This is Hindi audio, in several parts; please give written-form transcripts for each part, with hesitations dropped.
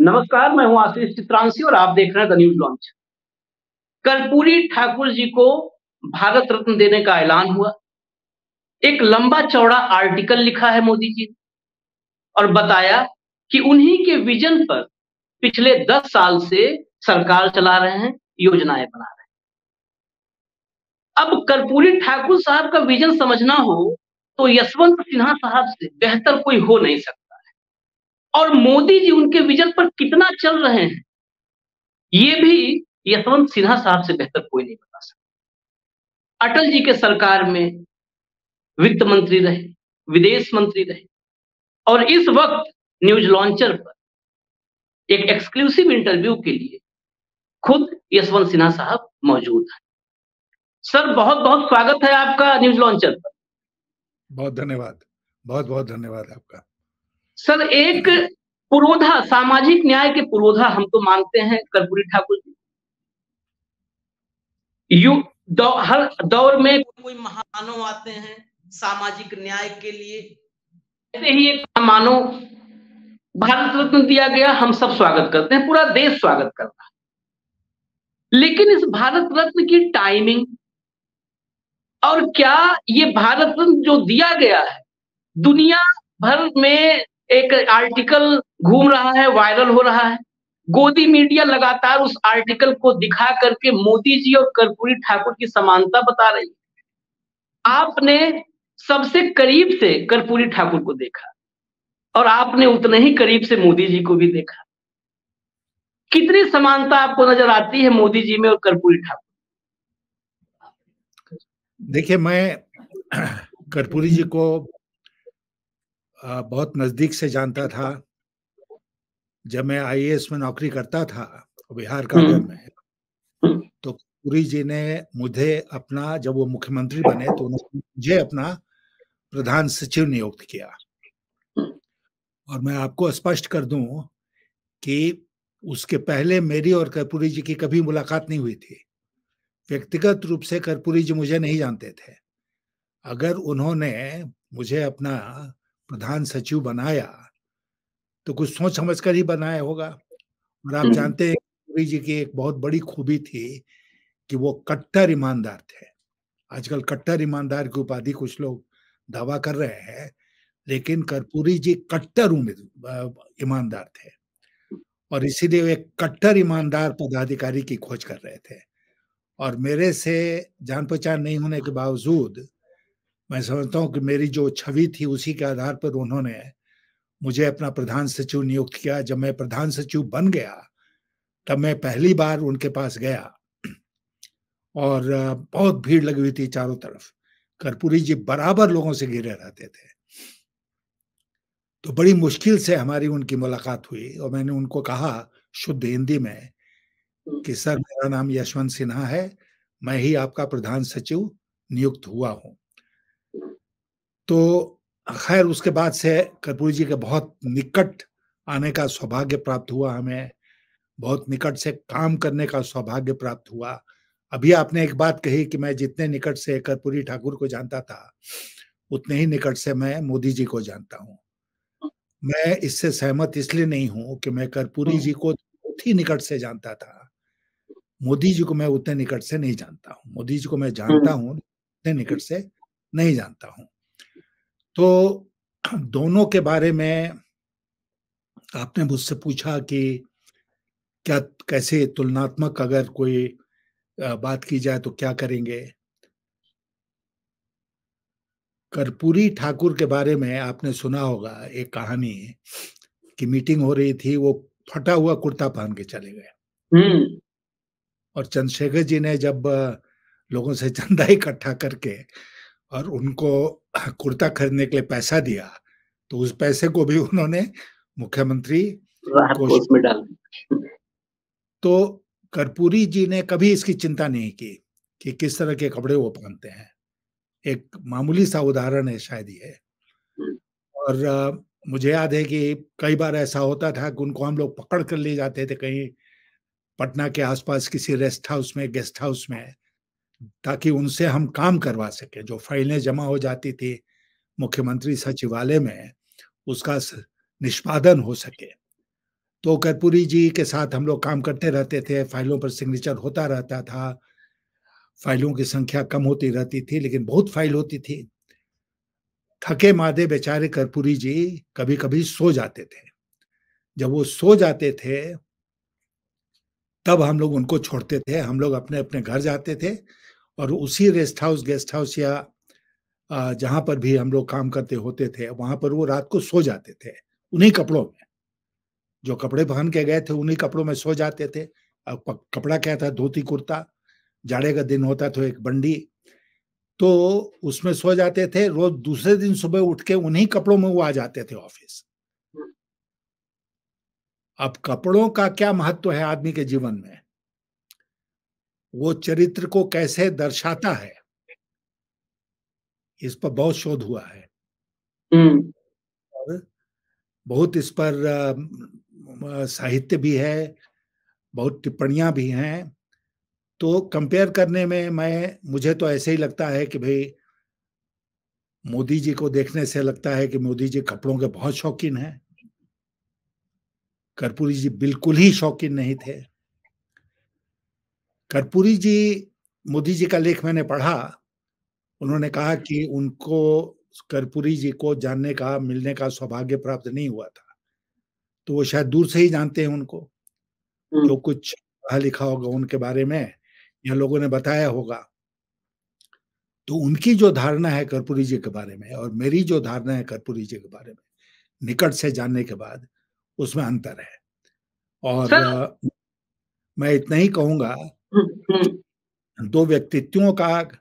नमस्कार, मैं हूँ आशीष चित्रांशी और आप देख रहे हैं the news launch. Karpoori Thakur ji को भारत रत्न देने का ऐलान हुआ। एक लंबा-चौड़ा आर्टिकल लिखा है मोदी जी ने और बताया कि उन्हीं के विज़न पर पिछले 10 साल से सरकार चला रहे हैं, योजनाएँ बना रहे हैं। अब कर्पूरी ठाकुर साहब का विज़न समझना हो, तो यशवंत सिन्हा साहब से बेहतर कोई हो नहीं सकता है और मोदी जी उनके विज़न पर कितना चल रहे हैं, ये भी यशवंत सिन्हा साहब से बेहतर कोई नहीं बता सकता। अटल जी के सरकार में वित्त मंत्री रहे, विदेश मंत्री रहे और इस वक़्त न्यूज़ लॉन्चर पर एक एक्सक्लूसिव इंटरव्यू के लिए खुद यशवंत सिन्हा साहब मौजूद हैं। सर बहुत-बहुत स्वागत है आपका न्यूज़ लॉन्चर पर। बहुत धन्यवाद। बहुत-बहुत धन्यवाद आपका। सर एक पुरोधा, सामाजिक न्याय के पुरोधा हम तो मानते हैं कर्पूरी ठाकुर जी। हर दौर में कोई महामानव आते हैं सामाजिक न्याय के लिए। ऐसे ही एक महामानव भारत रत्न दिया गया, हम सब स्वागत करते हैं, पूरा देश स्वागत करता है। लेकिन इस भारत रत्न की टाइमिंग और क्या ये भारत रत्न जो दिया गया है, दुनिया भर में एक आर्टिकल घूम रहा है, वायरल हो रहा है। गोदी मीडिया लगातार उस आर्टिकल को दिखा करके मोदी जी और कर्पूरी ठाकुर की समानता बता रही है। आपने सबसे करीब से कर्पूरी ठाकुर को देखा और आपने उतने ही करीब से मोदी जी को भी देखा। कितनी समानता आपको नजर आती है मोदी जी में और कर्पूरी ठाकुर? देखिए, मैं कर्पूरी जी को बहुत नजदीक से जानता था। जब मैं आईएएस में नौकरी करता था बिहार काडर में, तो कर्पूरी जी ने मुझे अपना, जब वो मुख्यमंत्री बने तो उन्होंने मुझे अपना प्रधान सचिव नियुक्त किया। और मैं आपको स्पष्ट कर दूं कि उसके पहले मेरी और कर्पूरी जी की कभी मुलाकात नहीं हुई थी। व्यक्तिगत रूप से कर्पूरी जी मुझे नहीं जानते थे। अगर उन्होंने मुझे अपना प्रधान सचिव बनाया तो कुछ सोच समझ कर ही बनाया होगा। और आप जानते हैं कर्पूरी जी की एक बहुत बड़ी खूबी थी कि वो कट्टर ईमानदार थे। आजकल कट्टर ईमानदार की उपाधि कुछ लोग दावा कर रहे हैं, लेकिन कर्पूरी जी कट्टर ईमानदार थे और इसीलिए वे कट्टर ईमानदार पदाधिकारी की खोज कर रहे थे। और मेरे से जान पहचान नहीं होने के बावजूद मैं समझता हूँ कि मेरी जो छवि थी उसी के आधार पर उन्होंने मुझे अपना प्रधान सचिव नियुक्त किया। जब मैं प्रधान सचिव बन गया तब मैं पहली बार उनके पास गया और बहुत भीड़ लगी हुई थी चारों तरफ। कर्पूरी जी बराबर लोगों से घिरे रहते थे। तो बड़ी मुश्किल से हमारी उनकी मुलाकात हुई और मैंने उनको कहा शुद्ध हिंदी में कि सर, मेरा नाम यशवंत सिन्हा है, मैं ही आपका प्रधान सचिव नियुक्त हुआ हूँ। तो खैर उसके बाद से कर्पूरी जी के बहुत निकट आने का सौभाग्य प्राप्त हुआ, हमें बहुत निकट से काम करने का सौभाग्य प्राप्त हुआ। अभी आपने एक बात कही कि मैं जितने निकट से कर्पूरी ठाकुर को जानता था उतने ही निकट से मैं मोदी जी को जानता हूँ। मैं इससे सहमत इसलिए नहीं हूँ कि मैं कर्पूरी जी को बहुत ही निकट से जानता था, मोदी जी को मैं उतने निकट से नहीं जानता हूँ। मोदी जी को मैं जानता हूँ, उतने निकट से नहीं जानता हूँ। तो दोनों के बारे में आपने मुझसे पूछा कि क्या, कैसे तुलनात्मक अगर कोई बात की जाए तो क्या करेंगे। कर्पूरी ठाकुर के बारे में आपने सुना होगा एक कहानी कि मीटिंग हो रही थी, वो फटा हुआ कुर्ता पहन के चले गए और चंद्रशेखर जी ने जब लोगों से चंदा इकट्ठा करके और उनको कुर्ता खरीदने के लिए पैसा दिया तो उस पैसे को भी उन्होंने मुख्यमंत्री कोष में डाल। तो कर्पूरी जी ने कभी इसकी चिंता नहीं की कि किस तरह के कपड़े वो पहनते हैं। एक मामूली सा उदाहरण है शायद ये। और मुझे याद है कि कई बार ऐसा होता था कि उनको हम लोग पकड़ कर ले जाते थे कहीं पटना के आसपास किसी रेस्ट हाउस में, गेस्ट हाउस में, ताकि उनसे हम काम करवा सके। जो फाइलें जमा हो जाती थी मुख्यमंत्री सचिवालय में, उसका निष्पादन हो सके। तो कर्पूरी जी के साथ हम लोग काम करते रहते थे, फाइलों पर सिग्नेचर होता रहता था, फाइलों की संख्या कम होती रहती थी, लेकिन बहुत फाइल होती थी। थके मादे बेचारे कर्पूरी जी कभी कभी सो जाते थे। जब वो सो जाते थे तब हम लोग उनको छोड़ते थे, हम लोग अपने अपने घर जाते थे और उसी रेस्ट हाउस, गेस्ट हाउस या जहां पर भी हम लोग काम करते होते थे, वहां पर वो रात को सो जाते थे उन्हीं कपड़ों में। जो कपड़े पहन के गए थे उन्हीं कपड़ों में सो जाते थे। अब कपड़ा क्या था, धोती कुर्ता, जाड़े का दिन होता तो एक बंडी, तो उसमें सो जाते थे। रोज दूसरे दिन सुबह उठ के उन्हीं कपड़ों में वो आ जाते थे ऑफिस। अब कपड़ों का क्या महत्व है आदमी के जीवन में, वो चरित्र को कैसे दर्शाता है, इस पर बहुत शोध हुआ है और बहुत इस पर साहित्य भी है, बहुत टिप्पणियां भी हैं। तो कंपेयर करने में मुझे तो ऐसे ही लगता है कि भाई मोदी जी को देखने से लगता है कि मोदी जी कपड़ों के बहुत शौकीन हैं। कर्पूरी जी बिल्कुल ही शौकीन नहीं थे। कर्पूरी जी, मोदी जी का लेख मैंने पढ़ा, उन्होंने कहा कि उनको कर्पूरी जी को जानने का, मिलने का सौभाग्य प्राप्त नहीं हुआ था, तो वो शायद दूर से ही जानते हैं उनको, जो कुछ पढ़ा लिखा होगा उनके बारे में या लोगों ने बताया होगा। तो उनकी जो धारणा है कर्पूरी जी के बारे में और मेरी जो धारणा है कर्पूरी जी के बारे में, निकट से जानने के बाद उसमें अंतर है। और मैं इतना ही कहूंगा, दो व्यक्तित्वों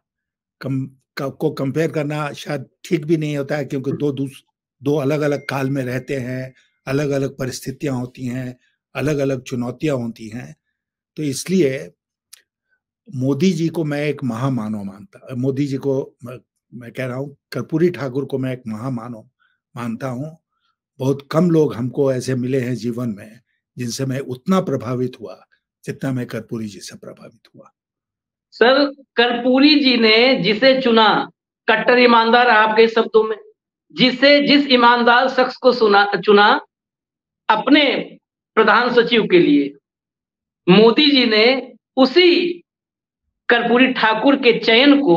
को कंपेयर करना शायद ठीक भी नहीं होता है, क्योंकि दो अलग अलग काल में रहते हैं, अलग अलग परिस्थितियां होती हैं, अलग अलग चुनौतियां होती हैं। तो इसलिए मोदी जी को मैं एक महामानव मानता, मोदी जी को मैं कह रहा हूँ, कर्पूरी ठाकुर को मैं एक महामानव मानता हूँ। बहुत कम लोग हमको ऐसे मिले हैं जीवन में जिनसे मैं उतना प्रभावित हुआ जितना मैं कर्पूरी जी से प्रभावित हुआ। सर, कर्पूरी जी ने जिसे चुना, कट्टर ईमानदार आपके शब्दों में, जिस ईमानदार शख्स को चुना अपने प्रधान सचिव के लिए, मोदी जी ने उसी कर्पूरी ठाकुर के चयन को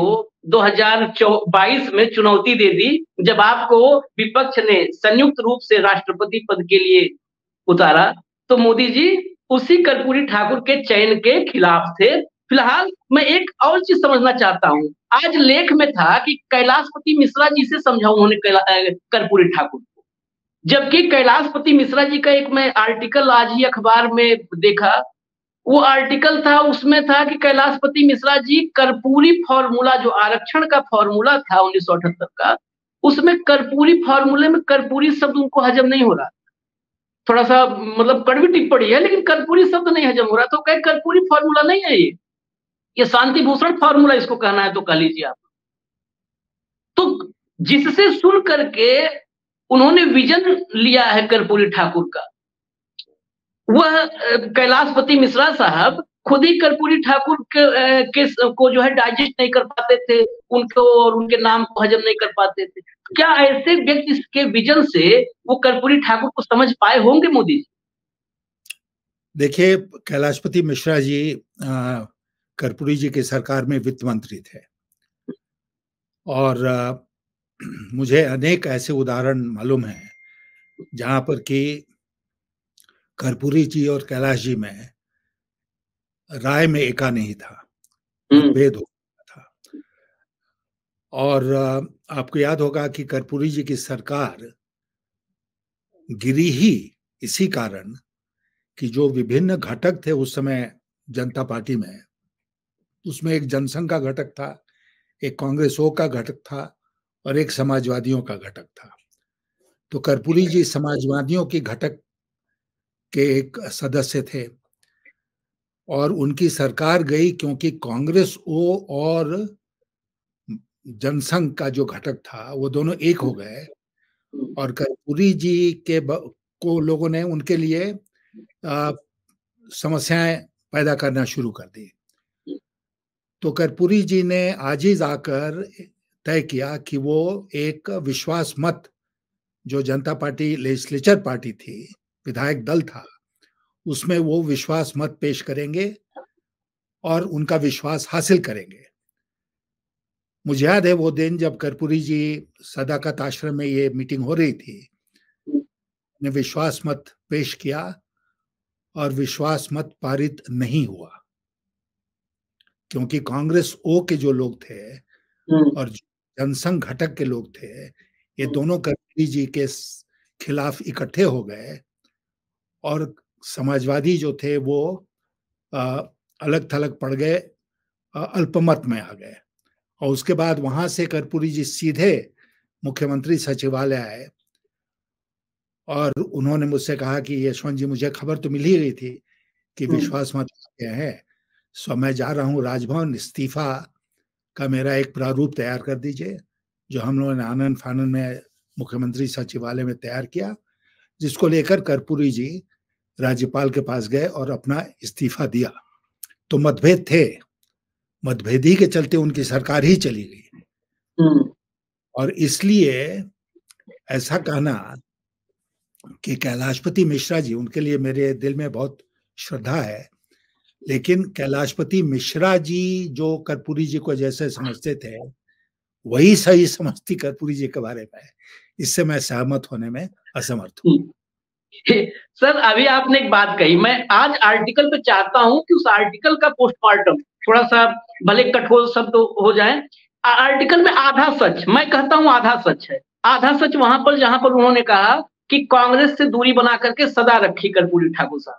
2022 में चुनौती दे दी, जब आपको विपक्ष ने संयुक्त रूप से राष्ट्रपति पद के लिए उतारा, तो मोदी जी उसी कर्पूरी ठाकुर के चयन के खिलाफ थे। फिलहाल मैं एक और चीज समझना चाहता हूं, आज लेख में था कि कैलाशपति मिश्रा जी से समझा उन्होंने कर्पूरी ठाकुर को, जबकि कैलाशपति मिश्रा जी का एक मैं आर्टिकल आज ही अखबार में देखा, वो आर्टिकल था, उसमें था कि कैलाशपति मिश्रा जी कर्पूरी फॉर्मूला, जो आरक्षण का फॉर्मूला था 1978 का, उसमें कर्पूरी फॉर्मूले में कर्पूरी शब्द उनको हजम नहीं हो रहा, थोड़ा सा मतलब कड़वी टिप्पणी है, लेकिन कर्पूरी शब्द नहीं हजम हो रहा, तो कहे कर्पूरी फॉर्मूला नहीं है ये शांति भूषण फॉर्मूला इसको कहना है तो कह लीजिए आप। तो जिससे सुन करके उन्होंने विजन लिया है कर्पूरी ठाकुर का, वह कैलाशपति मिश्रा साहब खुद ही कर्पूरी ठाकुर को जो है डाइजेस्ट नहीं कर पाते थे, उनको और उनके नाम को हजम नहीं कर पाते थे। क्या ऐसे व्यक्ति के विजन से वो कर्पूरी ठाकुर को समझ पाए होंगे मोदी जी? देखिए, कैलाशपति मिश्रा जी कर्पूरी जी की सरकार में वित्त मंत्री थे और मुझे अनेक ऐसे उदाहरण मालूम हैं जहां पर कि कर्पूरी जी और कैलाश जी में राय में एका नहीं था, मतभेद हो था। और आपको याद होगा कि कर्पूरी जी की सरकार गिरी ही इसी कारण कि जो विभिन्न घटक थे उस समय जनता पार्टी में, उसमें एक जनसंघ का घटक था, एक कांग्रेसों का घटक था और एक समाजवादियों का घटक था। तो कर्पूरी जी समाजवादियों की घटक के एक सदस्य थे और उनकी सरकार गई क्योंकि कांग्रेस ओ और जनसंघ का जो घटक था वो दोनों एक हो गए और कर्पूरी जी को लोगों ने उनके लिए समस्याएं पैदा करना शुरू कर दी। तो कर्पूरी जी ने आजिज आकर तय किया कि वो एक विश्वास मत, जो जनता पार्टी लेजिस्लेचर पार्टी थी, विधायक दल था, उसमें वो विश्वास मत पेश करेंगे और उनका विश्वास हासिल करेंगे। मुझे याद है वो दिन जब कर्पूरी जी सदाकत आश्रम में ये मीटिंग हो रही थी, ने विश्वास मत पेश किया और विश्वास मत पारित नहीं हुआ, क्योंकि कांग्रेस ओ के जो लोग थे और जनसंघ घटक के लोग थे, ये दोनों कर्पूरी जी के खिलाफ इकट्ठे हो गए और समाजवादी जो थे वो अलग थलग पड़ गए, अल्पमत में आ गए। और उसके बाद वहां से कर्पूरी जी सीधे मुख्यमंत्री सचिवालय आए और उन्होंने मुझसे कहा कि यशवंत जी, मुझे खबर तो मिल ही गई थी कि विश्वास मत है, सो मैं जा रहा हूँ राजभवन, इस्तीफा का मेरा एक प्रारूप तैयार कर दीजिए, जो हम लोगों ने आनंद फानन में मुख्यमंत्री सचिवालय में तैयार किया, जिसको लेकर कर्पूरी जी राज्यपाल के पास गए और अपना इस्तीफा दिया। तो मतभेद थे, मतभेद के चलते उनकी सरकार ही चली गई। और इसलिए ऐसा कहना कि कैलाशपति मिश्रा जी, उनके लिए मेरे दिल में बहुत श्रद्धा है, लेकिन कैलाशपति मिश्रा जी जो कर्पूरी जी को जैसे समझते थे वही सही समझती कर्पूरी जी के बारे में, इससे मैं सहमत होने में असमर्थ हूँ। सर, अभी आपने एक बात कही, मैं आज आर्टिकल पे चाहता हूं कि उस आर्टिकल का पोस्टमार्टम थोड़ा सा भले कठोर शब्द हो जाए, आर्टिकल में आधा सच, मैं कहता हूं आधा सच है, आधा सच वहां पर जहां पर उन्होंने कहा कि कांग्रेस से दूरी बना करके सदा रखी कर्पूरी ठाकुर साहब।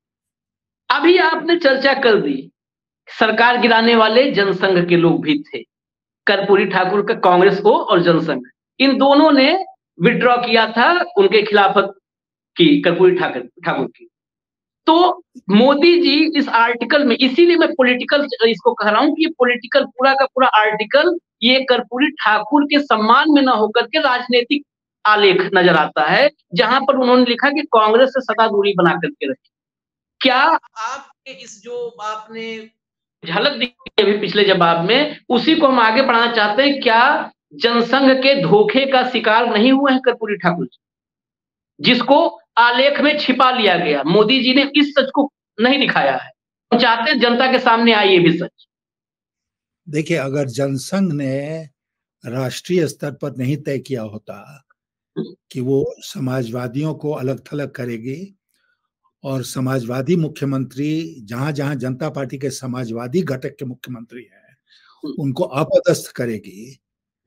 अभी आपने चर्चा कर दी, सरकार गिराने वाले जनसंघ के लोग भी थे, कर्पूरी ठाकुर का कांग्रेस को और जनसंघ, इन दोनों ने विड्रॉ किया था उनके खिलाफत की, कर्पूरी ठाकुर की। तो मोदी जी इस आर्टिकल में, इसीलिए मैं पॉलिटिकल इसको कह रहा हूं कि पॉलिटिकल पूरा का पूरा आर्टिकल ये कर्पूरी ठाकुर के सम्मान में ना होकर के राजनीतिक आलेख नजर आता है, जहां पर उन्होंने लिखा कि कांग्रेस से सदा दूरी बना करके रखी। क्या आपके इस जो आपने झलक दी अभी पिछले जवाब में, उसी को हम आगे बढ़ाना चाहते हैं? क्या जनसंघ के धोखे का शिकार नहीं हुए हैं कर्पूरी ठाकुर जी, जिसको आलेख में छिपा लिया गया? मोदी जी ने इस सच को नहीं दिखाया है, हम चाहते हैं जनता के सामने आए ये भी सच। देखिए, अगर जनसंघ ने राष्ट्रीय स्तर पर नहीं तय किया होता कि वो समाजवादियों को अलग थलग करेगी और समाजवादी मुख्यमंत्री, जहां जहां जनता पार्टी के समाजवादी घटक के मुख्यमंत्री हैं, उनको अपदस्थ करेगी,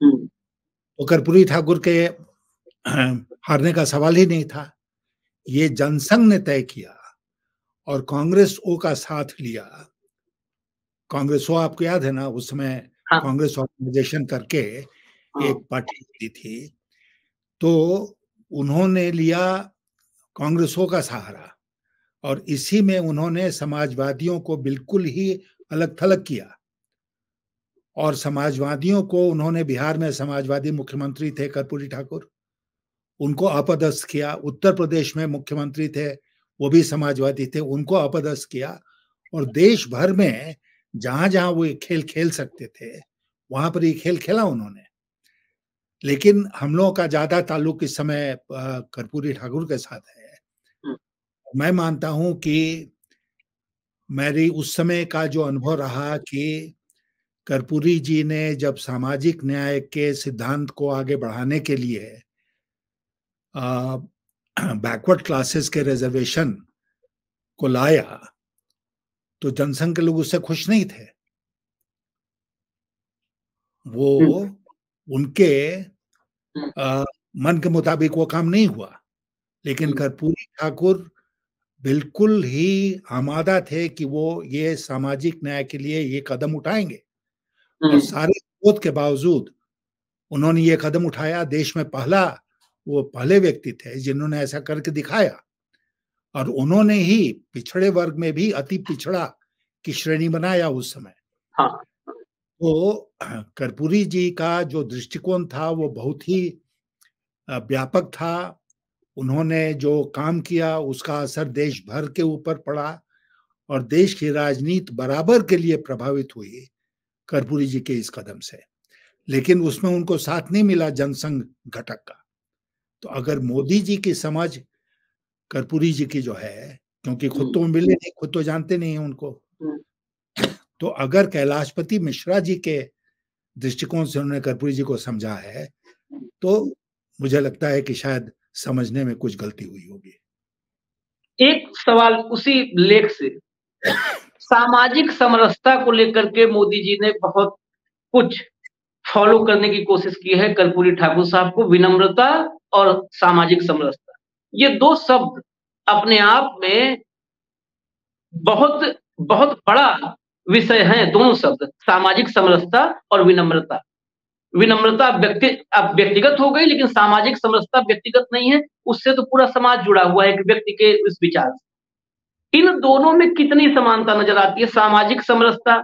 तो कर्पूरी ठाकुर के हारने का सवाल ही नहीं था। ये जनसंघ ने तय किया और कांग्रेस ओ का साथ लिया। कांग्रेस ओ आपको याद है ना, उस समय कांग्रेस ऑर्गेनाइजेशन करके एक पार्टी होती थी, तो उन्होंने लिया कांग्रेस ओ का सहारा और इसी में उन्होंने समाजवादियों को बिल्कुल ही अलग थलग किया। और समाजवादियों को उन्होंने, बिहार में समाजवादी मुख्यमंत्री थे कर्पूरी ठाकुर, उनको अपदस्थ किया। उत्तर प्रदेश में मुख्यमंत्री थे, वो भी समाजवादी थे, उनको अपदस्थ किया। और देश भर में जहां जहां वो खेल खेल सकते थे वहां पर ये खेल खेला उन्होंने। लेकिन हम लोगों का ज्यादा ताल्लुक इस समय कर्पूरी ठाकुर के साथ है। मैं मानता हूं कि मेरी उस समय का जो अनुभव रहा कि कर्पूरी जी ने जब सामाजिक न्याय के सिद्धांत को आगे बढ़ाने के लिए बैकवर्ड क्लासेस के रिजर्वेशन को लाया, तो जनसंघ के लोग उससे खुश नहीं थे। वो उनके मन के मुताबिक वो काम नहीं हुआ। लेकिन कर्पूरी ठाकुर बिल्कुल ही आमादा थे कि वो ये सामाजिक न्याय के लिए ये कदम उठाएंगे, और सारे विरोध के बावजूद उन्होंने ये कदम उठाया। देश में वो पहले व्यक्ति थे जिन्होंने ऐसा करके दिखाया, और उन्होंने ही पिछड़े वर्ग में भी अति पिछड़ा की श्रेणी बनाया उस समय। तो कर्पूरी जी का जो दृष्टिकोण था वो बहुत ही व्यापक था। उन्होंने जो काम किया उसका असर देश भर के ऊपर पड़ा और देश की राजनीति बराबर के लिए प्रभावित हुई कर्पूरी जी के इस कदम से। लेकिन उसमें उनको साथ नहीं मिला जनसंघ घटक का। तो अगर मोदी जी की समझ कर्पूरी जी की जो है क्योंकि खुद तो मिले नहीं, खुद तो जानते नहीं हैं उनको। तो अगर कैलाशपति मिश्रा जी के दृष्टिकोण से उन्होंने कर्पूरी जी को समझा है, तो मुझे लगता है कि शायद समझने में कुछ गलती हुई होगी। एक सवाल उसी लेख से, सामाजिक समरसता को लेकर के मोदी जी ने बहुत कुछ फॉलो करने की कोशिश की है कर्पूरी ठाकुर साहब को, विनम्रता और सामाजिक समरसता, ये दो शब्द अपने आप में बहुत बहुत बड़ा विषय है। दोनों शब्द, सामाजिक समरसता और विनम्रता। विनम्रता अब व्यक्तिगत हो गई, लेकिन सामाजिक समरसता व्यक्तिगत नहीं है, उससे तो पूरा समाज जुड़ा हुआ है एक व्यक्ति के इस विचार से। इन दोनों में कितनी समानता नजर आती है? सामाजिक समरसता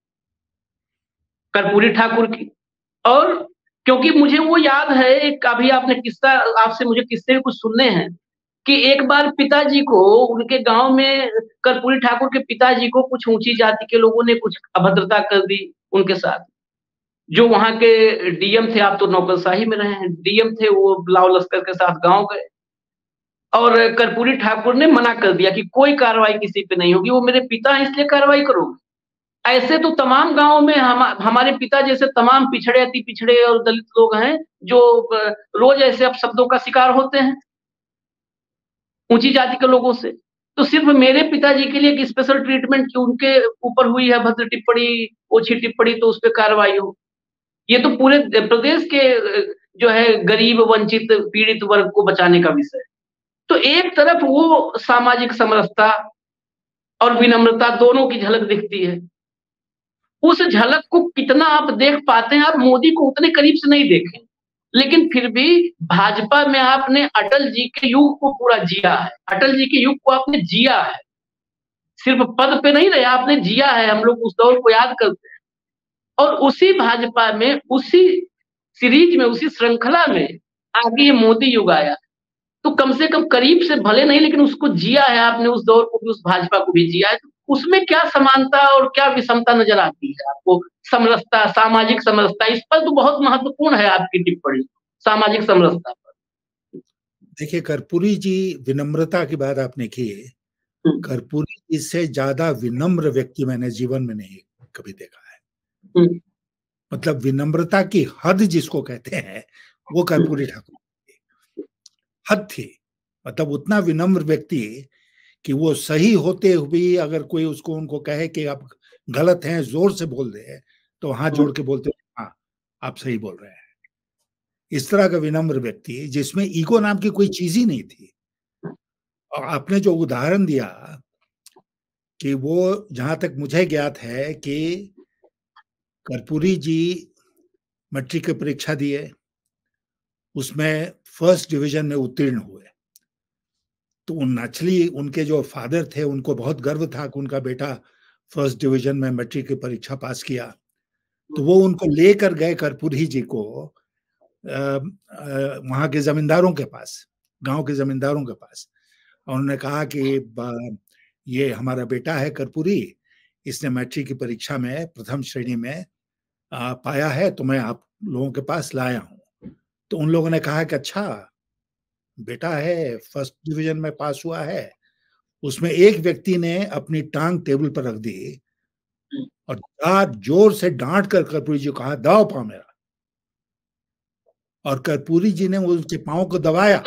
कर्पूरी ठाकुर की, और क्योंकि मुझे वो याद है, एक अभी आपने किस्सा, आपसे मुझे किस्से भी कुछ सुनने हैं कि एक बार पिताजी को, उनके गांव में कर्पूरी ठाकुर के पिताजी को कुछ ऊंची जाति के लोगों ने कुछ अभद्रता कर दी उनके साथ। जो वहां के डीएम थे, आप तो नौकरशाही में रहे हैं, डीएम थे, वो लाव लश्कर के साथ गांव गए और कर्पूरी ठाकुर ने मना कर दिया कि कोई कार्रवाई किसी पे नहीं होगी, वो मेरे पिता हैं इसलिए कार्रवाई करोगे। ऐसे तो तमाम गांवों में हमारे पिता जैसे तमाम पिछड़े, अति पिछड़े और दलित लोग हैं जो रोज ऐसे अपशब्दों का शिकार होते हैं ऊंची जाति के लोगों से। तो सिर्फ मेरे पिताजी के लिए एक स्पेशल ट्रीटमेंट की उनके ऊपर हुई है भद्र टिप्पणी, ओछी टिप्पणी, तो उस पर कार्रवाई हो। ये तो पूरे प्रदेश के जो है गरीब, वंचित, पीड़ित वर्ग को बचाने का विषय है। तो एक तरफ वो सामाजिक समरसता और विनम्रता दोनों की झलक दिखती है। उस झलक को कितना आप देख पाते हैं? आप मोदी को उतने करीब से नहीं देखें, लेकिन फिर भी भाजपा में आपने अटल जी के युग को पूरा जिया है। अटल जी के युग को आपने जिया है, सिर्फ पद पे नहीं रहे, आपने जिया है। हम लोग उस दौर को याद करते हैं। और उसी भाजपा में, उसी सीरीज में, उसी श्रृंखला में आगे ये मोदी युग आया। तो कम से कम करीब से भले नहीं, लेकिन उसको जिया है आपने, उस दौर को भी, उस भाजपा को भी जिया है। तो उसमें क्या समानता और क्या विषमता नजर आती है आपको? समरसता, सामाजिक समरसता, इस पर तो बहुत महत्वपूर्ण है आपकी टिप्पणी, सामाजिक समरसता पर। देखिए, कर्पूरी जी, विनम्रता की बात आपने की, कर्पूरी जी से ज्यादा विनम्र व्यक्ति मैंने जीवन में नहीं कभी देखा है। मतलब विनम्रता की हद जिसको कहते हैं, वो कर्पूरी ठाकुर हद थी। मतलब उतना विनम्र व्यक्ति कि वो सही होते हुए अगर कोई उसको, उनको कहे कि आप गलत हैं, जोर से बोल दे, तो हाथ जोड़ के बोलते, हाँ आप सही बोल रहे हैं। इस तरह का विनम्र व्यक्ति जिसमें ईगो नाम की कोई चीज ही नहीं थी। और आपने जो उदाहरण दिया कि वो, जहां तक मुझे ज्ञात है कि कर्पूरी जी मैट्रिक की परीक्षा दिए, उसमें फर्स्ट डिवीजन में उत्तीर्ण हुए। तो नेचुरली उनके जो फादर थे उनको बहुत गर्व था कि उनका बेटा फर्स्ट डिवीजन में मैट्रिक की परीक्षा पास किया। तो वो उनको लेकर गए कर्पूरी जी को वहां के जमींदारों के पास, गांव के जमींदारों के पास, और उन्होंने कहा कि ये हमारा बेटा है कर्पूरी, इसने मैट्रिक की परीक्षा में प्रथम श्रेणी में पाया है, तो मैं आप लोगों के पास लाया हूं। तो उन लोगों ने कहा कि अच्छा बेटा है, फर्स्ट डिवीजन में पास हुआ है। उसमें एक व्यक्ति ने अपनी टांग टेबल पर रख दी और जोर से डांट कर कर्पूरी जी को कहा, दाओ पाँव मेरा। और कर्पूरी जी ने उसके पांव को दबाया।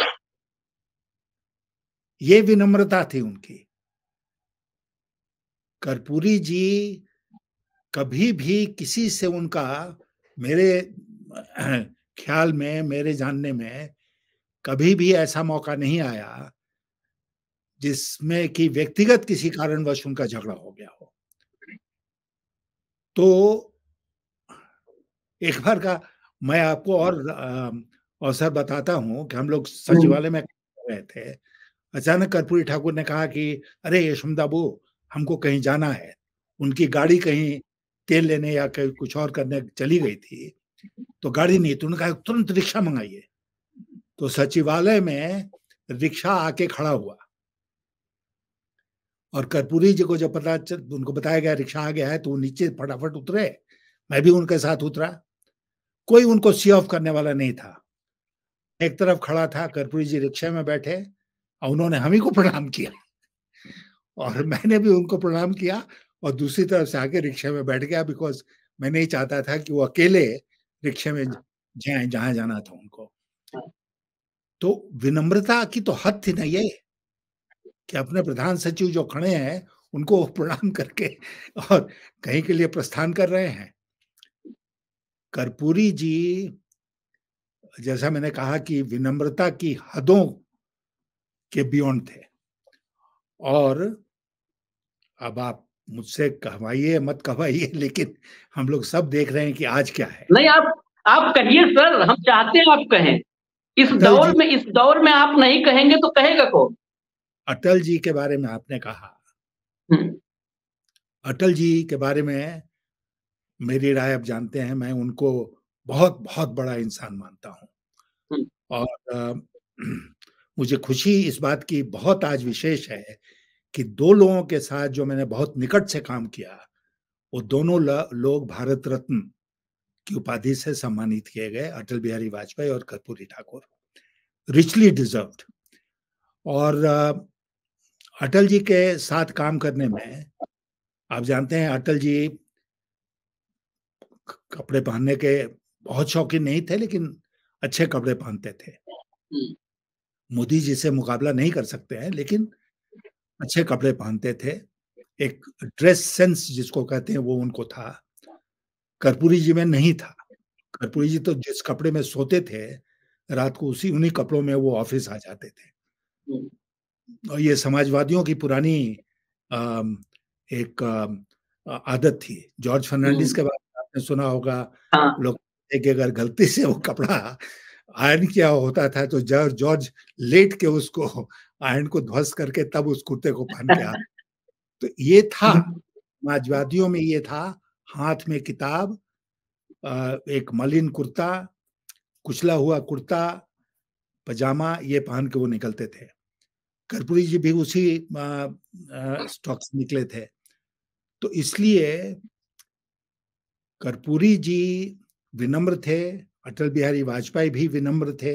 ये विनम्रता थी उनकी। कर्पूरी जी कभी भी किसी से, उनका मेरे ख्याल में, मेरे जानने में कभी भी ऐसा मौका नहीं आया जिसमें कि व्यक्तिगत किसी कारणवश उनका झगड़ा हो गया हो। तो एक बार का मैं आपको और अवसर बताता हूं कि हम लोग सचिवालय में रहे थे। अचानक कर्पूरी ठाकुर ने कहा कि अरे यशवंतबाबू, हमको कहीं जाना है। उनकी गाड़ी कहीं तेल लेने या कहीं कुछ और करने चली गई थी, तो गाड़ी नहीं, तो उन्होंने कहा तुरंत रिक्शा मंगाइए। तो सचिवालय में रिक्शा आके खड़ा हुआ और कर्पूरी जी को जब उनको बताया गया रिक्शा आ गया है, तो वो नीचे फटाफट उतरे। मैं भी उनके साथ उतरा। कोई उनको सी ऑफ करने वाला नहीं था। एक तरफ खड़ा था, कर्पूरी जी रिक्शा में बैठे और उन्होंने हम ही को प्रणाम किया। और मैंने भी उनको प्रणाम किया और दूसरी तरफ से आके रिक्शे में बैठ गया, बिकॉज मैं नहीं चाहता था कि वो अकेले रिक्शे में जाएं जहां जाना था उनको। तो विनम्रता की तो हद थी ना ये, कि अपने प्रधान सचिव जो खड़े हैं उनको प्रणाम करके और कहीं के लिए प्रस्थान कर रहे हैं। कर्पूरी जी, जैसा मैंने कहा कि विनम्रता की हदों के बियॉन्ड थे। और अब आप मुझसे कहवाइए मत कहवाइए, लेकिन हम लोग सब देख रहे हैं कि आज क्या है। नहीं, आप कहिए सर, हम चाहते हैं आप कहें। इस दौर में आप नहीं कहेंगे तो कहेगा कौन? अटल जी के बारे में आपने कहा। अटल जी के बारे में मेरी राय आप जानते हैं, मैं उनको बहुत बहुत बड़ा इंसान मानता हूं। और मुझे खुशी इस बात की बहुत आज विशेष है कि दो लोगों के साथ जो मैंने बहुत निकट से काम किया, वो दोनों लोग भारत रत्न की उपाधि से सम्मानित किए गए, अटल बिहारी वाजपेयी और कर्पूरी ठाकुर, रिचली डिजर्व्ड। और अटल जी के साथ काम करने में, आप जानते हैं अटल जी कपड़े पहनने के बहुत शौकीन नहीं थे, लेकिन अच्छे कपड़े पहनते थे। मोदी जी से मुकाबला नहीं कर सकते हैं, लेकिन अच्छे कपड़े पहनते थे। एक ड्रेस सेंस जिसको कहते हैं वो उनको था, कर्पूरी जी में नहीं था। कर्पूरी जी तो जिस कपड़े में सोते थे रात को, उन्हीं कपड़ों में वो ऑफिस आ जाते थे। और ये समाजवादियों की पुरानी एक आदत थी। जॉर्ज फर्नांडिस के बारे में आपने सुना होगा। लोग कि अगर गलती से वो कपड़ा आयरन किया होता था तो जॉर्ज लेट के उसको आयरन को ध्वस्त करके तब उस कुर्ते को पहन के आता। तो ये था समाजवादियों में, ये था हाथ में किताब, एक मलिन कुर्ता, कुचला हुआ कुर्ता पजामा, ये पहन के वो निकलते थे। कर्पूरी जी भी उसी स्टॉक से निकले थे। तो इसलिए कर्पूरी जी विनम्र थे, अटल बिहारी वाजपेयी भी विनम्र थे।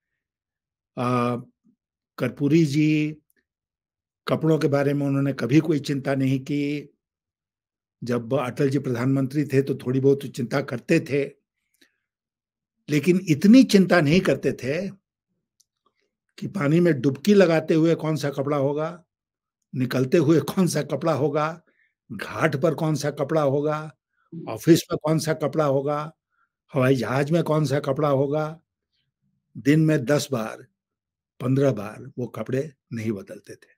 कर्पूरी जी कपड़ों के बारे में उन्होंने कभी कोई चिंता नहीं की। जब अटल जी प्रधानमंत्री थे तो थोड़ी बहुत चिंता करते थे, लेकिन इतनी चिंता नहीं करते थे कि पानी में डुबकी लगाते हुए कौन सा कपड़ा होगा, निकलते हुए कौन सा कपड़ा होगा, घाट पर कौन सा कपड़ा होगा, ऑफिस में कौन सा कपड़ा होगा, हवाई जहाज में कौन सा कपड़ा होगा। दिन में 10 बार 15 बार वो कपड़े नहीं बदलते थे।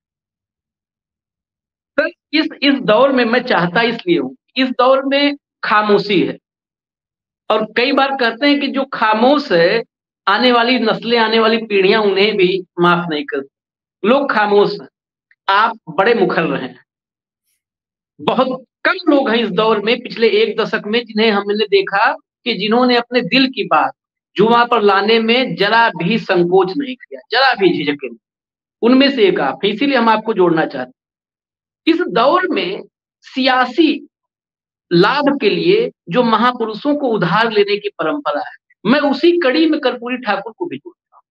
सर, इस दौर में मैं चाहता इसलिए हूं, इस दौर में खामोशी है। और कई बार कहते हैं कि जो खामोश है, आने वाली नस्लें, आने वाली पीढ़ियां उन्हें भी माफ नहीं करती। लोग खामोश हैं, आप बड़े मुखर रहे हैं। बहुत कम लोग हैं इस दौर में, पिछले एक दशक में, जिन्हें हमने देखा कि जिन्होंने अपने दिल की बात जुबां पर लाने में जरा भी संकोच नहीं किया, जरा भी झिझक नहीं। उनमें से एक आप हैं, इसीलिए हम आपको जोड़ना चाहते हैं। इस दौर में सियासी लाभ के लिए जो महापुरुषों को उधार लेने की परंपरा है, मैं उसी कड़ी में कर्पूरी ठाकुर को भी जोड़ता हूं।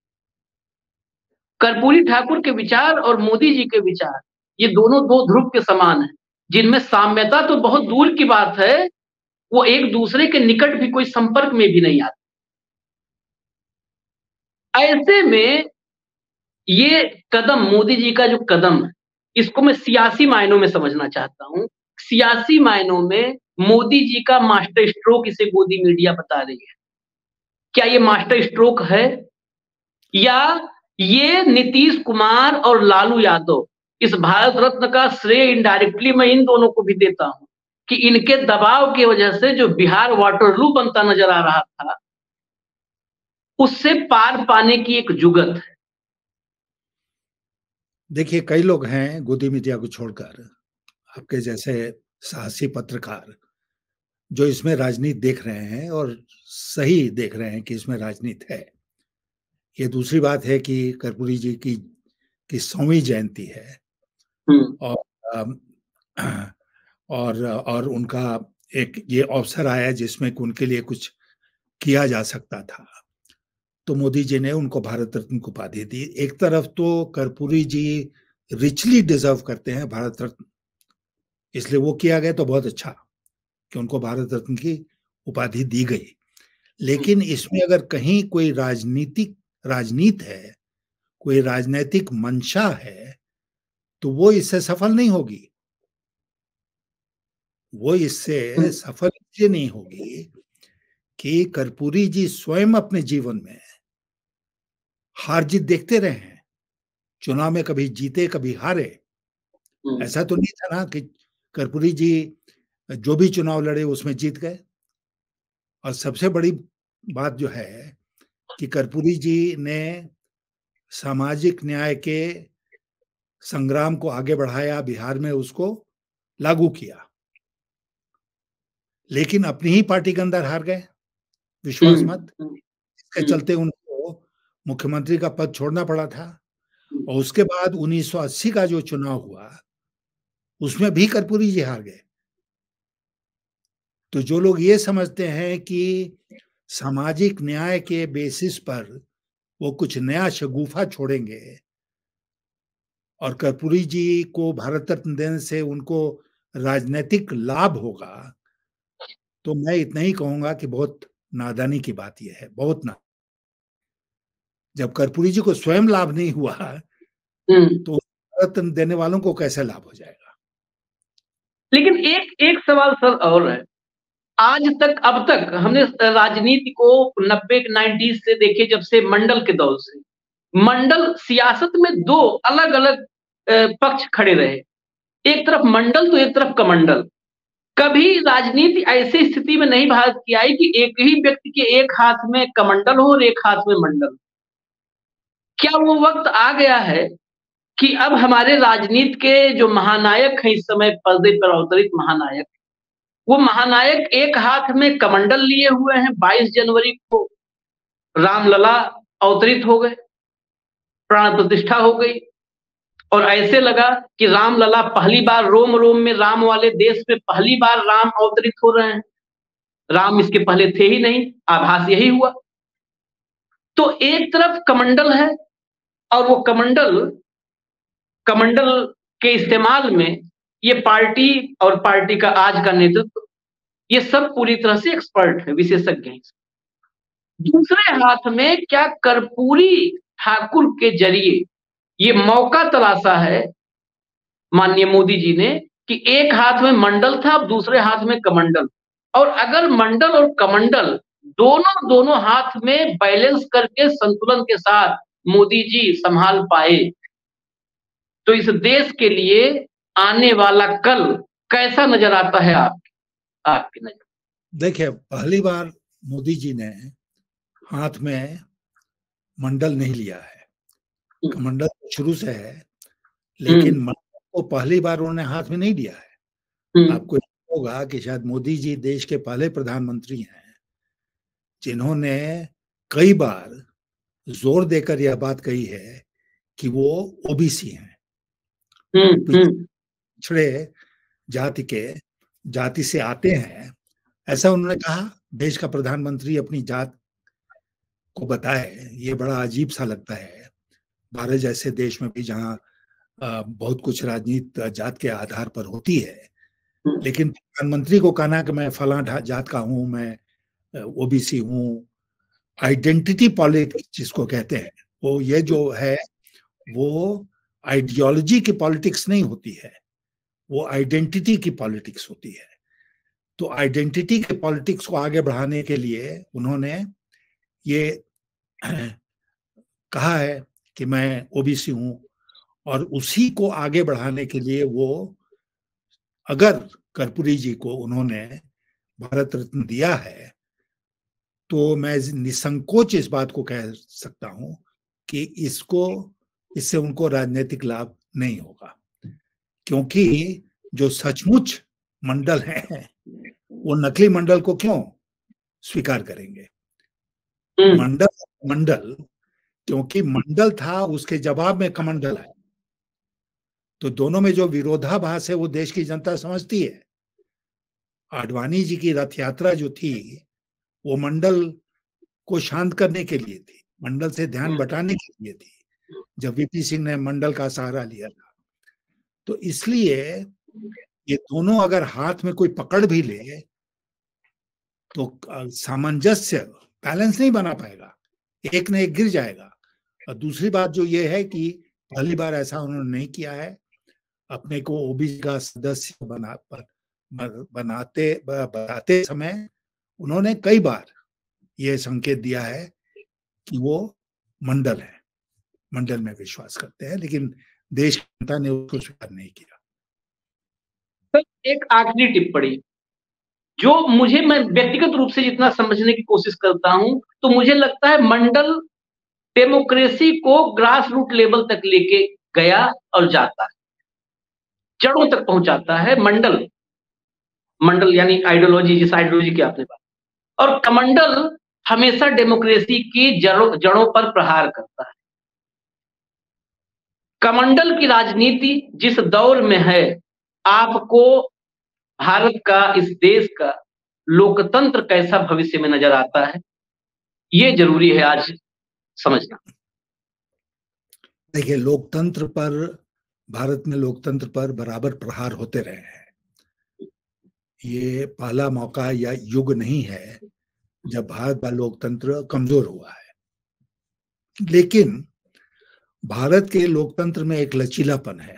कर्पूरी ठाकुर के विचार और मोदी जी के विचार, ये दोनों दो ध्रुव के समान हैं, जिनमें साम्यता तो बहुत दूर की बात है, वो एक दूसरे के निकट भी कोई संपर्क में भी नहीं आते। ऐसे में ये कदम, मोदी जी का जो कदम है, इसको मैं सियासी मायनों में समझना चाहता हूं। सियासी मायनों में मोदी जी का मास्टर स्ट्रोक इसे मोदी मीडिया बता रही है। क्या ये मास्टर स्ट्रोक है, या ये नीतीश कुमार और लालू यादव, इस भारत रत्न का श्रेय इनडायरेक्टली मैं इन दोनों को भी देता हूं कि इनके दबाव की वजह से जो बिहार वाटरलू बनता नजर आ रहा था, उससे पार पाने की एक जुगत है। देखिए, कई लोग हैं गोदी मीडिया को छोड़कर, आपके जैसे साहसी पत्रकार, जो इसमें राजनीति देख रहे हैं और सही देख रहे हैं कि इसमें राजनीति है। ये दूसरी बात है कि कर्पूरी जी की 100वीं जयंती है और उनका एक ये अवसर आया जिसमें उनके लिए कुछ किया जा सकता था, तो मोदी जी ने उनको भारत रत्न की उपाधि दी। एक तरफ तो कर्पूरी जी रिचली डिजर्व करते हैं भारत रत्न, इसलिए वो किया गया तो बहुत अच्छा कि उनको भारत रत्न की उपाधि दी गई। लेकिन इसमें अगर कहीं कोई राजनीति है, कोई राजनीतिक मंशा है, तो वो इससे सफल नहीं होगी। वो इससे सफल इसलिए नहीं होगी कि कर्पूरी जी स्वयं अपने जीवन में हार जीत देखते रहे हैं। चुनाव में कभी जीते कभी हारे। ऐसा तो नहीं था ना कि कर्पूरी जी जो भी चुनाव लड़े उसमें जीत गए। और सबसे बड़ी बात जो है कि कर्पूरी जी ने सामाजिक न्याय के संग्राम को आगे बढ़ाया, बिहार में उसको लागू किया, लेकिन अपनी ही पार्टी के अंदर हार गए विश्वास मत। इसके चलते उनको मुख्यमंत्री का पद छोड़ना पड़ा था। और उसके बाद 1980 का जो चुनाव हुआ उसमें भी कर्पूरी जी हार गए। तो जो लोग ये समझते हैं कि सामाजिक न्याय के बेसिस पर वो कुछ नया शगुफा छोड़ेंगे और कर्पूरी जी को भारत रत्न देने से उनको राजनीतिक लाभ होगा, तो मैं इतना ही कहूंगा कि बहुत नादानी की बात यह है, बहुत ना। जब कर्पूरी जी को स्वयं लाभ नहीं हुआ तो भारत रत्न देने वालों को कैसे लाभ हो जाएगा। लेकिन एक सवाल सर और है, आज तक अब तक हमने राजनीति को 90 से देखे, जब से मंडल के दौर से, मंडल सियासत में दो अलग अलग पक्ष खड़े रहे, एक तरफ मंडल तो एक तरफ कमंडल। कभी राजनीति ऐसी स्थिति में नहीं भारत की आई कि एक ही व्यक्ति के एक हाथ में कमंडल हो और एक हाथ में मंडल। क्या वो वक्त आ गया है कि अब हमारे राजनीति के जो महानायक हैं, इस समय पर्दे पर अवतरित महानायक, वो महानायक एक हाथ में कमंडल लिए हुए हैं। 22 जनवरी को रामलला अवतरित हो गए, प्राण प्रतिष्ठा हो गई, और ऐसे लगा कि रामलला पहली बार रोम रोम में, राम वाले देश में पहली बार राम अवतरित हो रहे हैं। राम इसके पहले थे ही नहीं, आभास यही हुआ। तो एक तरफ कमंडल है, और वो कमंडल के इस्तेमाल में ये पार्टी और पार्टी का आज का नेतृत्व, ये सब पूरी तरह से एक्सपर्ट है, विशेषज्ञ हैं। दूसरे हाथ में क्या कर्पूरी ठाकुर के जरिए ये मौका तलाशा है माननीय मोदी जी ने कि एक हाथ में मंडल था, अब दूसरे हाथ में कमंडल। और अगर मंडल और कमंडल दोनों हाथ में बैलेंस करके संतुलन के साथ मोदी जी संभाल पाए, तो इस देश के लिए आने वाला कल कैसा नजर आता है आपकी नजर? देखिए, पहली बार मोदी जी ने हाथ में मंडल नहीं लिया है, कमंडल शुरू से है, लेकिन मंडल को पहली बार उन्होंने हाथ में नहीं लिया है। आपको होगा कि शायद मोदी जी देश के पहले प्रधानमंत्री हैं जिन्होंने कई बार जोर देकर यह बात कही है कि वो ओबीसी हैं, पिछड़े जाति से आते हैं, ऐसा उन्होंने कहा। देश का प्रधानमंत्री अपनी जात को बताए, ये बड़ा अजीब सा लगता है भारत जैसे देश में भी, जहाँ बहुत कुछ राजनीति जात के आधार पर होती है। लेकिन प्रधानमंत्री को कहना कि मैं फला जात का हूं, मैं ओबीसी हूं, आइडेंटिटी पॉलिटिक्स जिसको कहते हैं, वो ये जो है वो आइडियोलॉजी की पॉलिटिक्स नहीं होती है, वो आइडेंटिटी की पॉलिटिक्स होती है। तो आइडेंटिटी के पॉलिटिक्स को आगे बढ़ाने के लिए उन्होंने ये कहा है कि मैं ओबीसी हूं, और उसी को आगे बढ़ाने के लिए वो, अगर कर्पूरी जी को उन्होंने भारत रत्न दिया है तो मैं निसंकोच इस बात को कह सकता हूं कि इससे उनको राजनीतिक लाभ नहीं होगा, क्योंकि जो सचमुच मंडल हैं वो नकली मंडल को क्यों स्वीकार करेंगे। मंडल क्योंकि मंडल था, उसके जवाब में कमंडल है, तो दोनों में जो विरोधाभास है वो देश की जनता समझती है। आडवाणी जी की रथ यात्रा जो थी वो मंडल को शांत करने के लिए थी, मंडल से ध्यान बटाने के लिए थी, जब वीपी सिंह ने मंडल का सहारा लिया था। तो इसलिए ये दोनों अगर हाथ में कोई पकड़ भी ले तो सामंजस्य, बैलेंस नहीं बना पाएगा, एक न एक गिर जाएगा। और दूसरी बात जो ये है कि पहली बार ऐसा उन्होंने नहीं किया है। अपने को ओबीसी का सदस्य बताते समय उन्होंने कई बार ये संकेत दिया है कि वो मंडल है, मंडल में विश्वास करते हैं, लेकिन देश की जनता ने उसको स्वीकार नहीं किया। सर एक आखिरी टिप्पणी, जो मैं व्यक्तिगत रूप से जितना समझने की कोशिश करता हूं, तो मुझे लगता है मंडल डेमोक्रेसी को ग्रास रूट लेवल तक लेके गया और जाता है, जड़ों तक पहुंचाता है। मंडल यानी आइडियोलॉजी, जिस आइडियोलॉजी की आपने बात, और कमंडल हमेशा डेमोक्रेसी की जड़ों पर प्रहार करता है। कमंडल की राजनीति जिस दौर में है, आपको भारत का, इस देश का लोकतंत्र कैसा भविष्य में नजर आता है, ये जरूरी है आज समझना। देखिए, लोकतंत्र पर, भारत में लोकतंत्र पर बराबर प्रहार होते रहे हैं। ये पहला मौका या युग नहीं है जब भारत का लोकतंत्र कमजोर हुआ है। लेकिन भारत के लोकतंत्र में एक लचीलापन है,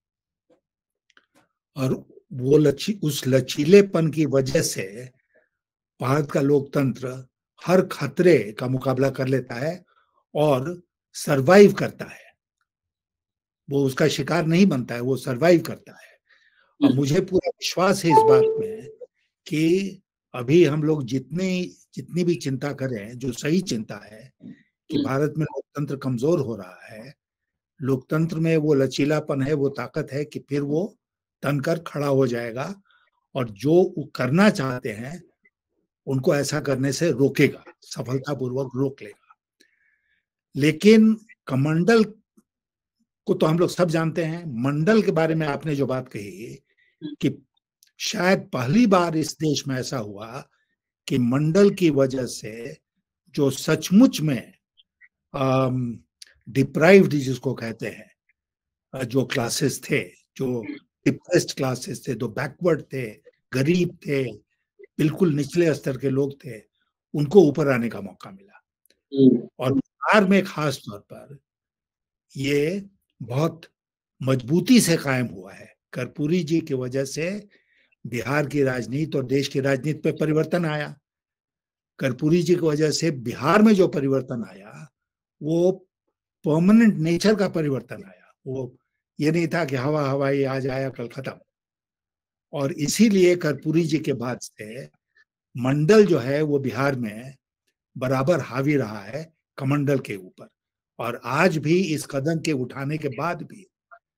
और वो उस लचीलेपन की वजह से भारत का लोकतंत्र हर खतरे का मुकाबला कर लेता है और सरवाइव करता है। वो उसका शिकार नहीं बनता है, वो सरवाइव करता है। और मुझे पूरा विश्वास है इस बात में कि अभी हम लोग जितनी भी चिंता करें, जो सही चिंता है कि भारत में लोकतंत्र कमजोर हो रहा है, लोकतंत्र में वो लचीलापन है, वो ताकत है कि फिर वो तनकर खड़ा हो जाएगा और जो वो करना चाहते हैं उनको ऐसा करने से रोकेगा, सफलतापूर्वक रोक लेगा। लेकिन कमंडल को तो हम लोग सब जानते हैं। मंडल के बारे में आपने जो बात कही कि शायद पहली बार इस देश में ऐसा हुआ कि मंडल की वजह से जो सचमुच में डिप्राइव्ड जिसको कहते हैं, जो क्लासेस थे, जो डिप्रेस्ड क्लासेस थे, जो बैकवर्ड थे, गरीब थे, बिल्कुल निचले स्तर के लोग थे, उनको ऊपर आने का मौका मिला। और बिहार में खास तौर पर ये बहुत मजबूती से कायम हुआ है। कर्पूरी जी की वजह से बिहार की राजनीति और देश की राजनीति पे परिवर्तन आया। कर्पूरी जी की वजह से बिहार में जो परिवर्तन आया वो परमानेंट नेचर का परिवर्तन आया। वो ये नहीं था कि हवा हवाई आज आया कल खत्म। और इसीलिए कर्पूरी जी के बाद से मंडल जो है वो बिहार में बराबर हावी रहा है कमंडल के ऊपर। और आज भी इस कदम के उठाने के बाद भी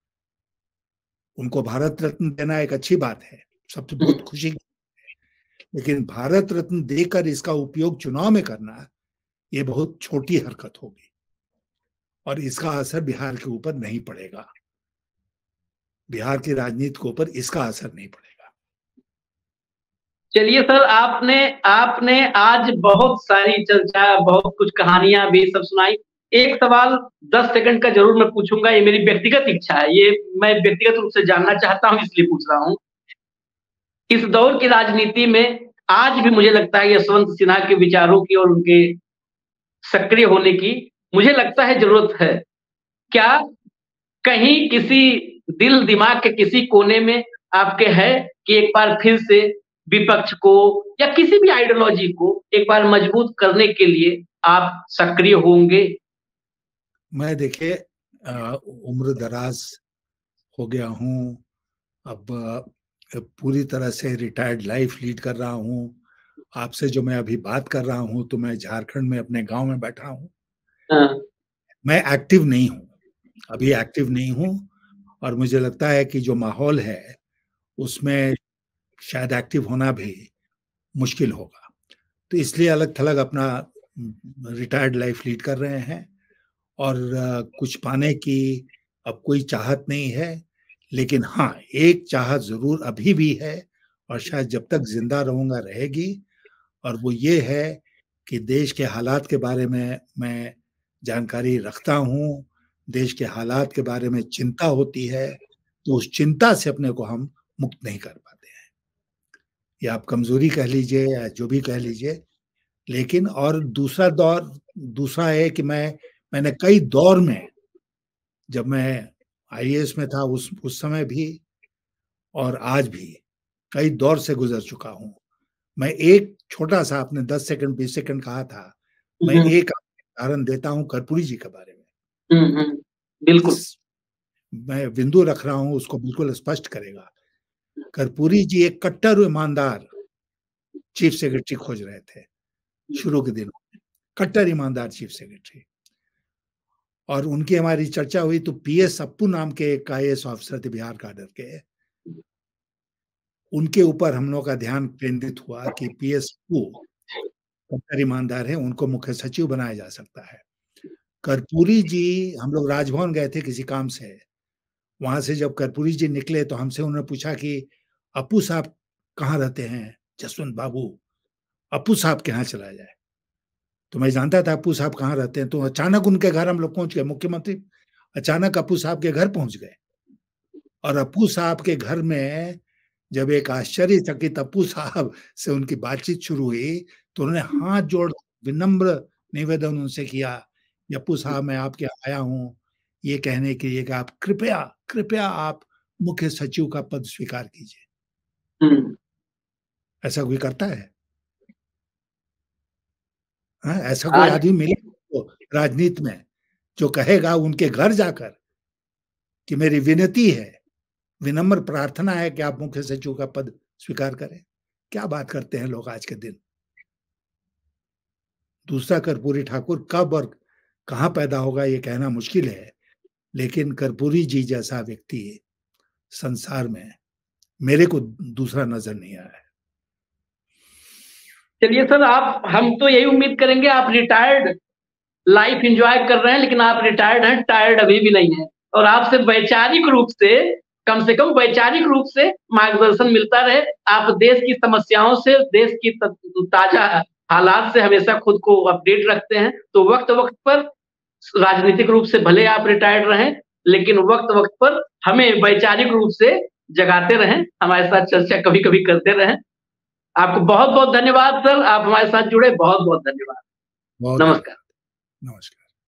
उनको भारत रत्न देना एक अच्छी बात है, सबसे बहुत खुशी की। लेकिन भारत रत्न देकर इसका उपयोग चुनाव में करना ये बहुत छोटी हरकत होगी और इसका असर बिहार के ऊपर नहीं पड़ेगा, बिहार की राजनीति के ऊपर इसका असर नहीं पड़ेगा। चलिए सर, आपने आज बहुत सारी चर्चा, बहुत कुछ कहानियां भी सब सुनाई। एक सवाल 10 सेकंड का जरूर मैं पूछूंगा, ये मेरी व्यक्तिगत इच्छा है, ये मैं व्यक्तिगत रूप से जानना चाहता हूं, इसलिए पूछ रहा हूं। इस दौर की राजनीति में आज भी मुझे लगता है यशवंत सिन्हा के विचारों की और उनके सक्रिय होने की मुझे लगता है जरूरत है। क्या कहीं किसी दिल दिमाग के किसी कोने में आपके है कि एक बार फिर से विपक्ष को या किसी भी आइडियोलॉजी को एक बार मजबूत करने के लिए आप सक्रिय होंगे? मैं देखिए उम्र दराज हो गया हूं, अब पूरी तरह से रिटायर्ड लाइफ लीड कर रहा हूं। आपसे जो मैं अभी बात कर रहा हूं तो मैं झारखंड में अपने गांव में बैठा हूं। मैं एक्टिव नहीं हूं, अभी एक्टिव नहीं हूं, और मुझे लगता है कि जो माहौल है उसमें शायद एक्टिव होना भी मुश्किल होगा। तो इसलिए अलग थलग अपना रिटायर्ड लाइफ लीड कर रहे हैं और कुछ पाने की अब कोई चाहत नहीं है। लेकिन हाँ, एक चाहत जरूर अभी भी है और शायद जब तक जिंदा रहूंगा रहेगी, और वो ये है कि देश के हालात के बारे में मैं जानकारी रखता हूँ, देश के हालात के बारे में चिंता होती है, तो उस चिंता से अपने को हम मुक्त नहीं कर पाते हैं। या आप कमजोरी कह लीजिए या जो भी कह लीजिए, लेकिन और दूसरा है कि मैंने कई दौर में, जब मैं आईएएस में था उस समय भी और आज भी कई दौर से गुजर चुका हूं। मैं एक छोटा-सा, आपने 10 सेकंड 20 सेकंड कहा था, मैं एक उदाहरण देता हूं कर्पूरी जी के बारे में। बिल्कुल। मैं बिंदु रख रहा हूं, उसको बिल्कुल स्पष्ट करेगा। कर्पूरी जी एक कट्टर ईमानदार चीफ सेक्रेटरी खोज रहे थे शुरू के दिनों में, कट्टर ईमानदार चीफ सेक्रेटरी। और उनकी हमारी चर्चा हुई तो पीएस अप्पू नाम के एक आईएएस ऑफिसर थे बिहार कैडर के, उनके ऊपर हम लोग का ध्यान केंद्रित हुआ कि पीएस अप्पू कट्टर ईमानदार है, उनको मुख्य सचिव बनाया जा सकता है। कर्पूरी जी, हम लोग राजभवन गए थे किसी काम से, वहां से जब कर्पूरी जी निकले तो हमसे उन्होंने पूछा कि अप्पू साहब कहाँ रहते हैं? जसवंत बाबू, अप्पू साहब के यहाँ चला जाए। तो मैं जानता था अप्पू साहब कहाँ रहते हैं, तो अचानक उनके घर हम लोग पहुंच गए। मुख्यमंत्री अचानक अप्पू साहब के घर पहुंच गए और अप्पू साहब के घर में जब एक आश्चर्यचकित अप्पू साहब से उनकी बातचीत शुरू हुई तो उन्होंने हाथ जोड़ विनम्र निवेदन उनसे किया, अप्पू साहब मैं आपके यहाँ आया हूँ ये कहने के लिए कि आप कृपया आप मुख्य सचिव का पद स्वीकार कीजिए। ऐसा कोई करता है? ऐसा कोई आदमी मिले तो राजनीति में जो कहेगा उनके घर जाकर कि मेरी विनती है, विनम्र प्रार्थना है कि आप मुख्य सचिव का पद स्वीकार करें? क्या बात करते हैं लोग आज के दिन। दूसरा, कर्पूरी ठाकुर कब और कहां पैदा होगा ये कहना मुश्किल है, लेकिन कर्पूरी जी जैसा व्यक्ति संसार में मेरे को दूसरा नजर नहीं आया है। चलिए सर, हम तो यही उम्मीद करेंगे, आप रिटायर्ड लाइफ एंजॉय कर रहे हैं, लेकिन आप रिटायर्ड हैं, टायर्ड अभी भी नहीं है। और आपसे वैचारिक रूप से, कम से कम वैचारिक रूप से मार्गदर्शन मिलता रहे। आप देश की समस्याओं से, देश की ताजा हालात से हमेशा खुद को अपडेट रखते हैं। तो वक्त वक्त पर राजनीतिक रूप से भले आप रिटायर्ड रहें, लेकिन वक्त वक्त पर हमें वैचारिक रूप से जगाते रहें, हमारे साथ चर्चा कभी कभी करते रहें। आपको बहुत बहुत धन्यवाद सर, आप हमारे साथ जुड़े, बहुत बहुत धन्यवाद। नमस्कार। नमस्कार।